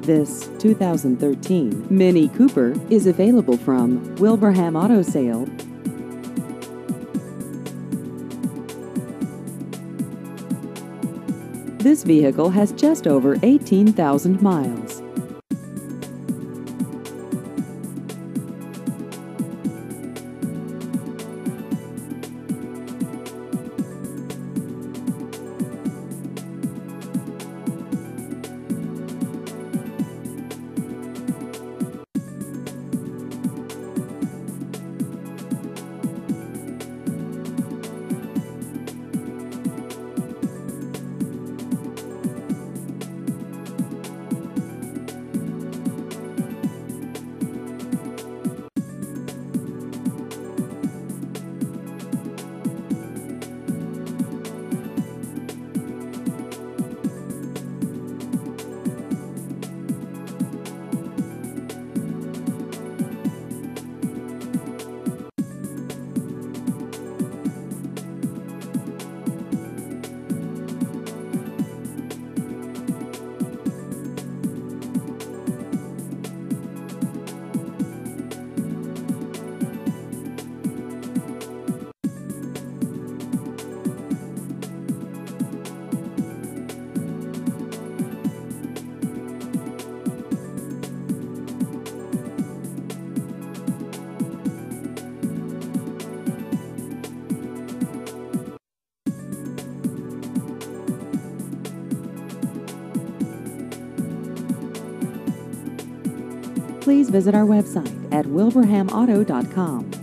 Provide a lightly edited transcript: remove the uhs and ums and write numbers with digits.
This 2013 Mini Cooper is available from Wilbraham Auto Sale. This vehicle has just over 18,000 miles. Please visit our website at wilbrahamauto.com.